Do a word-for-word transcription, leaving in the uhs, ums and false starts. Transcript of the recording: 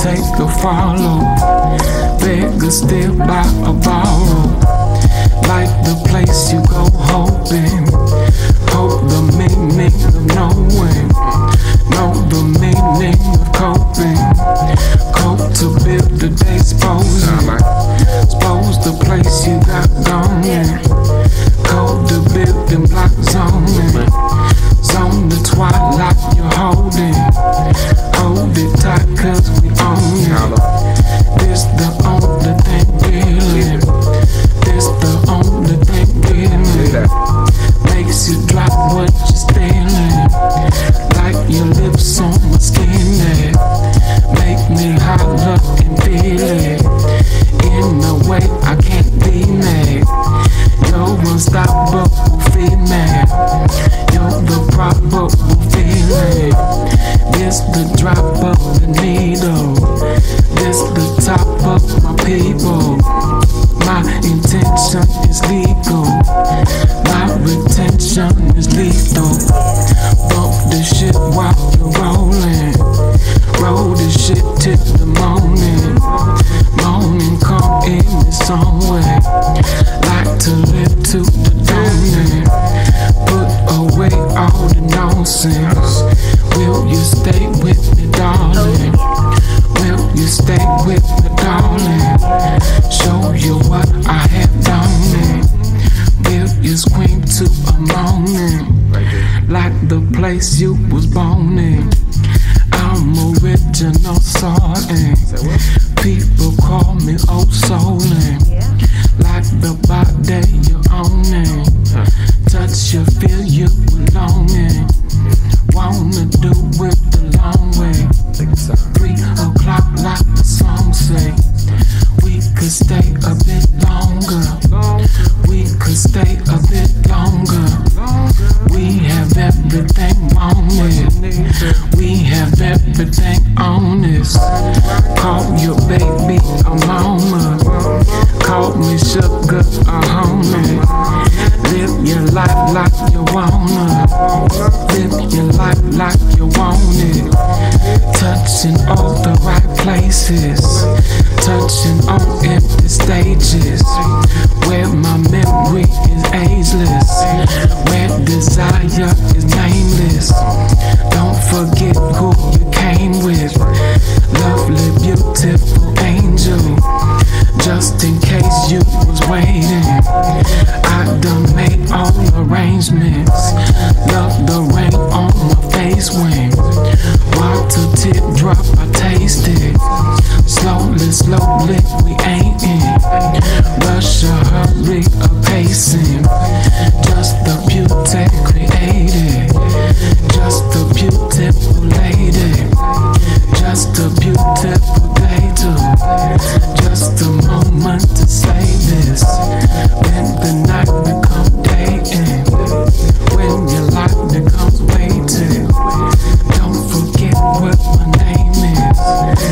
take or follow. Beggar still buy or borrow. Like the place you go hoping. Hope the meaning of knowing. Know the meaning of coping. Cope to build the day exposing. Expose the place you got going. Code the building block zoning. Zone the twilight you're holding. Hold it tight cause we own it. This the only thing feeling. This the only thing feeling. Makes you drop what you're stealing. Like your lips on my skin there. Make me holler and feel it. In a way I can't be mad. You're unstoppable female. You're the probable feeling. This the drop of the needle. This the top of my people. My intention is legal. My retention is lethal. Bump the shit while you're rolling. Roll the shit till the morning. Morning come in its own way. Like to live to the dawning. Put away all the nonsense. Will you stay with me, darling? Will you stay with me, darling? Show you what I have done. Will you scream to a morning? Like the place you was born in. I'm original sorting. People call me old soulin'. Like the body you're owning. Touch you, feel you belonging. Wanna do it the long way. Three o'clock like the song say. We could stay a bit longer. We could stay a bit longer. We have everything on it. We have everything on this. Call your baby a mama. Call me sugar a homie. Live your life like you wanna. Live your life like you want it. Touching all the right places. Touching on empty stages. Where my memory is ageless. Where desire is nameless. Don't forget who you came with. Lovely, beautiful angel. Just in case you was waiting. I done made all arrangements. Love the rain on my face when water teardrop I taste it. Slowly, slowly we ain't in. Rush or hurry or pacing. Just the beauty created. Just the beautiful lady. Just a beautiful day too. Just a moment to say this. When the night becomes day end. When your life becomes waiting. Don't forget what my name is.